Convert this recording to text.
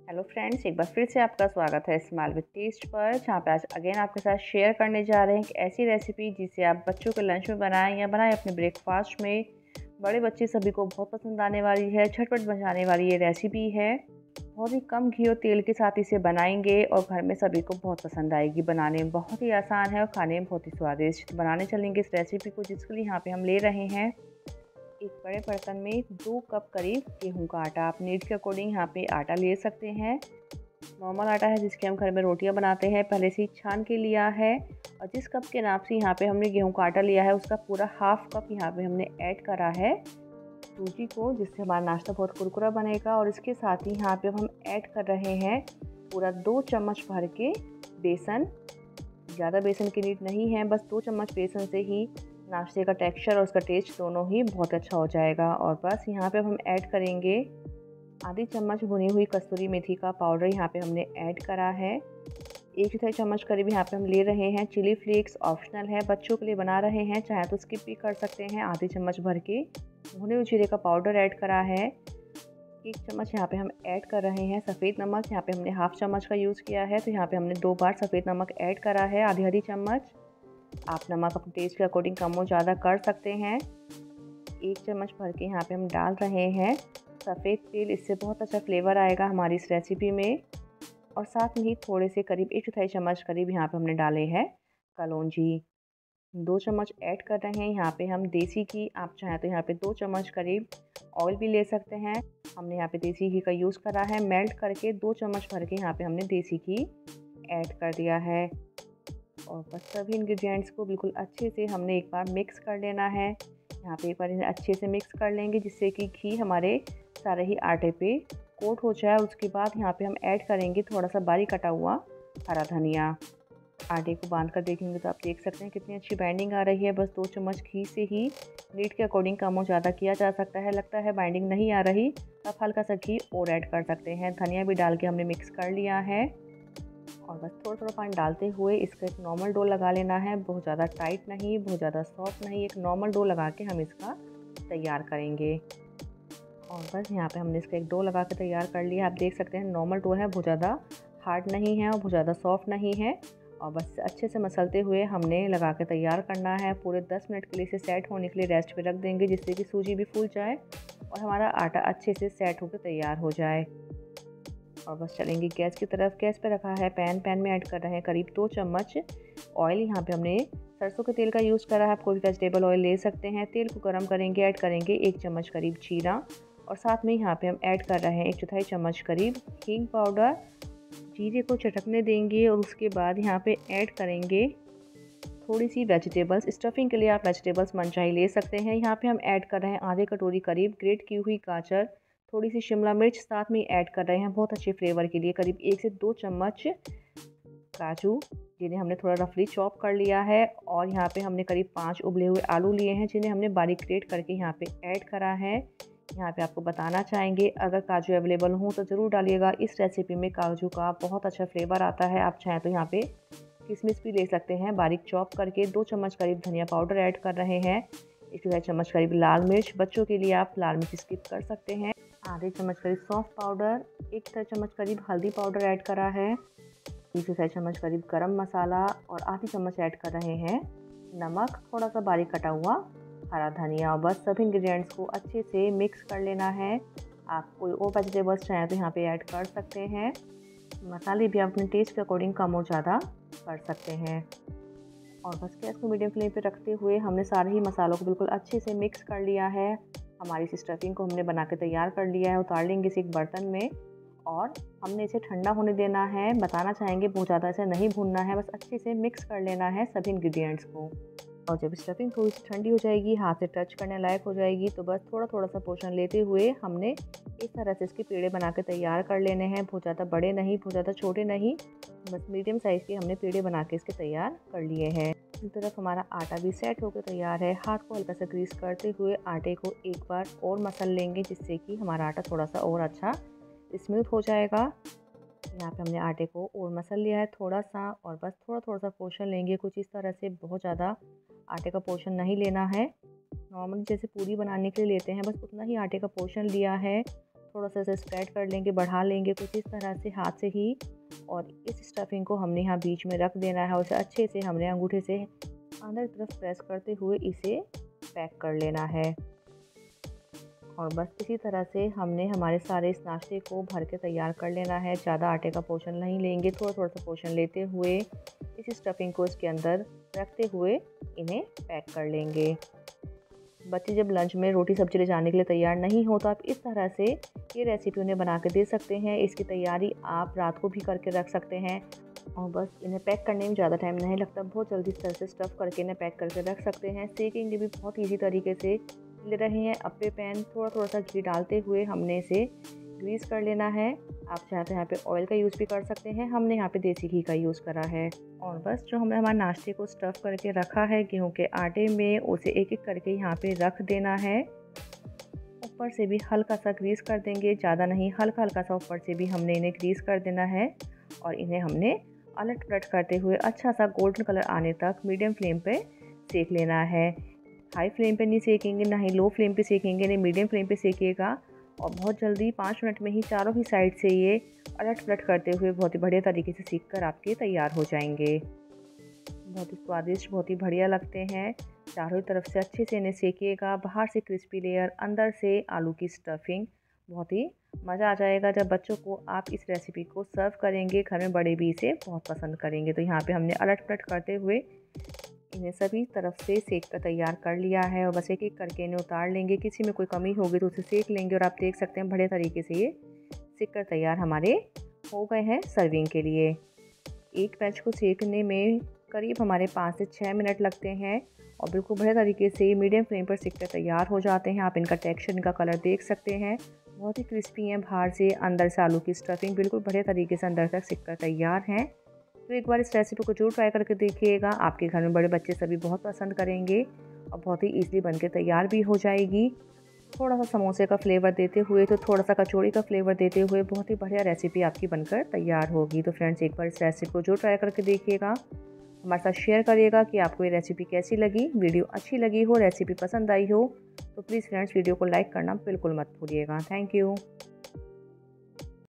Hello friends, एक बार फिर से आपका स्वागत है स्माइल विद टेस्ट पर, जहाँ पे आज अगेन आपके साथ शेयर करने जा रहे हैं एक ऐसी रेसिपी जिसे आप बच्चों के लंच में बनाएं या बनाएं अपने ब्रेकफास्ट में। बड़े बच्चे सभी को बहुत पसंद आने वाली है, झटपट बन जाने वाली ये रेसिपी है। बहुत ही कम घी और तेल के साथ इसे बनाएंगे और घर में सभी को बहुत पसंद आएगी। बनाने में बहुत ही आसान है और खाने में बहुत ही स्वादिष्ट। बनाने चलेंगे इस रेसिपी को, जिसके लिए यहाँ पे हम ले रहे हैं एक बड़े बर्तन में 2 कप करीब गेहूं का आटा। आप नीड के अकॉर्डिंग यहाँ पे आटा ले सकते हैं। नॉर्मल आटा है जिसके हम घर में रोटियां बनाते हैं, पहले से ही छान के लिया है। और जिस कप के नाप से यहाँ पे हमने गेहूं का आटा लिया है उसका पूरा हाफ कप यहाँ पे हमने ऐड करा है सूजी को, जिससे हमारा नाश्ता बहुत कुरकुरा बनेगा। और इसके साथ ही यहाँ पे हम ऐड कर रहे हैं पूरा 2 चम्मच भर के बेसन। ज़्यादा बेसन की नीड नहीं है, बस 2 चम्मच बेसन से ही नाश्ते का टेक्सचर और उसका टेस्ट दोनों ही बहुत अच्छा हो जाएगा। और बस यहाँ पे हम ऐड करेंगे आधी चम्मच भुनी हुई कस्तूरी मेथी का पाउडर, यहाँ पे हमने ऐड करा है। 1 चम्मच करीब यहाँ पे हम ले रहे हैं चिली फ्लेक्स, ऑप्शनल है, बच्चों के लिए बना रहे हैं, चाहे तो स्किप भी कर सकते हैं। आधी चम्मच भर के भुने हुए जीरे का पाउडर ऐड करा है। 1 चम्मच यहाँ पे हम ऐड कर रहे हैं सफ़ेद नमक, यहाँ पे हमने हाफ चम्मच का यूज़ किया है, तो यहाँ पे हमने 2 बार सफ़ेद नमक ऐड करा है। आधी हरी चम्मच, आप नमक अपने टेस्ट के अकॉर्डिंग कम और ज़्यादा कर सकते हैं। 1 चम्मच भर के यहाँ पे हम डाल रहे हैं सफ़ेद तेल, इससे बहुत अच्छा फ्लेवर आएगा हमारी इस रेसिपी में। और साथ में ही थोड़े से करीब 1 चम्मच करीब यहाँ पे हमने डाले हैं कलौंजी। 2 चम्मच ऐड कर रहे हैं यहाँ पे हम देसी घी, आप चाहें तो यहाँ पे 2 चम्मच करीब ऑयल भी ले सकते हैं। हमने यहाँ पे देसी घी का यूज़ करा है, मेल्ट करके 2 चम्मच भर के यहाँ पे हमने देसी घी ऐड कर दिया है। और बस सभी इंग्रेडिएंट्स को बिल्कुल अच्छे से हमने एक बार मिक्स कर लेना है। यहाँ पे एक बार इन्हें अच्छे से मिक्स कर लेंगे जिससे कि घी हमारे सारे ही आटे पे कोट हो जाए। उसके बाद यहाँ पे हम ऐड करेंगे थोड़ा सा बारीक कटा हुआ हरा धनिया। आटे को बांध कर देखेंगे तो आप देख सकते हैं कितनी अच्छी बाइंडिंग आ रही है। बस 2 चम्मच घी से ही नीड के अकॉर्डिंग कम और ज़्यादा किया जा सकता है। लगता है बाइंडिंग नहीं आ रही तो आप हल्का सा घी और ऐड कर सकते हैं। धनिया भी डाल के हमने मिक्स कर लिया है। और बस थोड़ा थोड़ा पानी डालते हुए इसका एक नॉर्मल डो लगा लेना है, बहुत ज़्यादा टाइट नहीं, बहुत ज़्यादा सॉफ्ट नहीं, एक नॉर्मल डो लगा के हम इसका तैयार करेंगे। और बस यहाँ पे हमने इसका एक डो लगा के तैयार कर लिया। आप देख सकते हैं नॉर्मल डो है, बहुत ज़्यादा हार्ड नहीं है और बहुत ज़्यादा सॉफ्ट नहीं है। और बस अच्छे से मसलते हुए हमने लगा के तैयार करना है। पूरे 10 मिनट के लिए इसे सेट होने के लिए रेस्ट पे रख देंगे, जिससे कि सूजी भी फूल जाए और हमारा आटा अच्छे से सेट होकर तैयार हो जाए। और बस चलेंगे गैस की तरफ। गैस पे रखा है पैन में ऐड कर रहे हैं करीब 2 चम्मच ऑयल। यहाँ पे हमने सरसों के तेल का यूज़ करा है, आप कोई वेजिटेबल ऑयल ले सकते हैं। तेल को गर्म करेंगे, ऐड करेंगे 1 चम्मच करीब जीरा। और साथ में यहाँ पे हम ऐड कर रहे हैं 1/4 चम्मच करीब हींग पाउडर। जीरे को चटकने देंगे और उसके बाद यहाँ पे ऐड करेंगे थोड़ी सी वेजिटेबल्स। स्टफिंग के लिए आप वेजिटेबल्स मनचाही ले सकते हैं। यहाँ पे हम ऐड कर रहे हैं आधे कटोरी करीब ग्रेट की हुई गाजर, थोड़ी सी शिमला मिर्च साथ में ऐड कर रहे हैं बहुत अच्छे फ्लेवर के लिए। करीब 1 से 2 चम्मच काजू, जिन्हें हमने थोड़ा रफली चॉप कर लिया है। और यहाँ पे हमने करीब 5 उबले हुए आलू लिए हैं, जिन्हें हमने बारीक ग्रेट करके यहाँ पे ऐड करा है। यहाँ पे आपको बताना चाहेंगे, अगर काजू अवेलेबल हो तो ज़रूर डालिएगा। इस रेसिपी में काजू का बहुत अच्छा फ्लेवर आता है। आप चाहें तो यहाँ पे किशमिश भी ले सकते हैं बारीक चॉप करके। 2 चम्मच करीब धनिया पाउडर ऐड कर रहे हैं। 1 चम्मच करीब लाल मिर्च, बच्चों के लिए आप लाल मिर्च स्किप कर सकते हैं। आधे चम्मच करीब सौंफ पाउडर, 1 चम्मच करीब हल्दी पाउडर ऐड करा है। 1 चम्मच करीब गरम मसाला और आधी चम्मच ऐड कर रहे हैं नमक, थोड़ा सा बारीक कटा हुआ हरा धनिया। और बस सभी इंग्रेडिएंट्स को अच्छे से मिक्स कर लेना है। आप कोई और वेजिटेबल्स चाहें तो यहाँ पे ऐड कर सकते हैं। मसाले भी आप अपने टेस्ट के अकॉर्डिंग कम और ज़्यादा कर सकते हैं। और बस गैस को मीडियम फ्लेम पे रखते हुए हमने सारे ही मसालों को बिल्कुल अच्छे से मिक्स कर लिया है। हमारी इस स्टफिंग को हमने बना के तैयार कर लिया है। उतार लेंगे इसे एक बर्तन में और हमने इसे ठंडा होने देना है। बताना चाहेंगे बहुत ज़्यादा इसे नहीं भूनना है, बस अच्छे से मिक्स कर लेना है सभी इंग्रेडिएंट्स को। और जब स्टफिंग थोड़ी सी ठंडी हो जाएगी, हाथ से टच करने लायक हो जाएगी, तो बस थोड़ा थोड़ा सा पोर्शन लेते हुए हमने इस तरह से इसके पेड़े बना के तैयार कर लेने हैं। बहुत ज़्यादा बड़े नहीं, बहुत ज़्यादा छोटे नहीं, बस मीडियम साइज़ के हमने पेड़े बना के इसके तैयार कर लिए हैं। इस तरफ हमारा आटा भी सेट होकर तैयार है। हाथ को हल्का सा ग्रीस करते हुए आटे को एक बार और मसल लेंगे, जिससे कि हमारा आटा थोड़ा सा और अच्छा स्मूथ हो जाएगा। यहाँ पे हमने आटे को और मसल लिया है थोड़ा सा, और बस थोड़ा थोड़ा सा पोर्शन लेंगे कुछ इस तरह से। बहुत ज़्यादा आटे का पोर्शन नहीं लेना है, नॉर्मली जैसे पूरी बनाने के लिए लेते हैं बस उतना ही आटे का पोर्शन लिया है। थोड़ा सा इसे स्प्रेड कर लेंगे, बढ़ा लेंगे कुछ इस तरह से हाथ से ही। और इस स्टफिंग को हमने यहाँ बीच में रख देना है और उसे अच्छे से हमने अंगूठे से अंदर की तरफ प्रेस करते हुए इसे पैक कर लेना है। और बस इसी तरह से हमने हमारे सारे इस नाश्ते को भर के तैयार कर लेना है। ज़्यादा आटे का पोर्शन नहीं लेंगे, थोड़ा थोड़ा सा पोर्शन लेते हुए इस स्टफिंग को इसके अंदर रखते हुए इन्हें पैक कर लेंगे। बच्चे जब लंच में रोटी सब्जी ले जाने के लिए तैयार नहीं हो तो आप इस तरह से ये रेसिपी उन्हें बना के दे सकते हैं। इसकी तैयारी आप रात को भी करके रख सकते हैं और बस इन्हें पैक करने में ज़्यादा टाइम नहीं लगता, बहुत जल्दी इस तरह से स्टफ़ करके इन्हें पैक करके रख सकते हैं। सेकेंगे भी बहुत ईजी तरीके से ले रहे हैं। अप्पे पैन थोड़ा थोड़ा सा घी डालते हुए हमने इसे ग्रीस कर लेना है। आप चाहे तो यहाँ पे ऑयल का यूज़ भी कर सकते हैं, हमने यहाँ पे देसी घी का यूज़ करा है। और बस जो हमने हमारे नाश्ते को स्टफ़ करके रखा है गेहूं के आटे में, उसे एक एक करके यहाँ पे रख देना है। ऊपर से भी हल्का सा ग्रीस कर देंगे, ज़्यादा नहीं, हल्का हल्का सा ऊपर से भी हमने इन्हें ग्रीस कर देना है। और इन्हें हमने अलट पलट करते हुए अच्छा सा गोल्डन कलर आने तक मीडियम फ्लेम पे सेक लेना है। हाई फ्लेम पे नहीं सेकेंगे, ना ही लो फ्लेम पे सेकेंगे, नहीं मीडियम फ्लेम पे सेकिएगा। और बहुत जल्दी 5 मिनट में ही चारों ही साइड से ये अलट पलट करते हुए बहुत ही बढ़िया तरीके से सीख कर आपके तैयार हो जाएंगे। बहुत ही स्वादिष्ट, बहुत ही बढ़िया लगते हैं। चारों तरफ से अच्छे से इन्हें सेकिएगा, बाहर से क्रिस्पी लेयर, अंदर से आलू की स्टफिंग। बहुत ही मज़ा आ जाएगा जब बच्चों को आप इस रेसिपी को सर्व करेंगे। घर में बड़े भी इसे बहुत पसंद करेंगे। तो यहाँ पे हमने अलट पलट करते हुए इन्हें सभी तरफ से सेक कर तैयार कर लिया है और बस एक एक करके इन्हें उतार लेंगे। किसी में कोई कमी होगी तो उसे सेक लेंगे और आप देख सकते हैं बढ़िया तरीके से ये सेक कर तैयार हमारे हो गए हैं सर्विंग के लिए। एक बैच को सेकने में करीब हमारे 5 से 6 मिनट लगते हैं और बिल्कुल बढ़िया तरीके से मीडियम फ्लेम पर सेक कर तैयार हो जाते हैं। आप इनका टेक्सचर, इनका कलर देख सकते हैं, बहुत ही क्रिस्पी हैं बाहर से, अंदर से आलू की स्टफिंग बिल्कुल बढ़िया तरीके से अंदर तक सेक कर तैयार हैं। तो एक बार इस रेसिपी को जरूर ट्राई करके देखिएगा। आपके घर में बड़े बच्चे सभी बहुत पसंद करेंगे और बहुत ही ईजिली बनके तैयार भी हो जाएगी। थोड़ा सा समोसे का फ्लेवर देते हुए, तो थोड़ा सा कचौड़ी का फ्लेवर देते हुए बहुत ही बढ़िया रेसिपी आपकी बनकर तैयार होगी। तो फ्रेंड्स, एक बार इस रेसिपी को जरूर ट्राई करके देखिएगा। हमारे साथ शेयर करिएगा कि आपको ये रेसिपी कैसी लगी। वीडियो अच्छी लगी हो, रेसिपी पसंद आई हो तो प्लीज़ फ्रेंड्स वीडियो को लाइक करना बिल्कुल मत भूलिएगा। Thank you.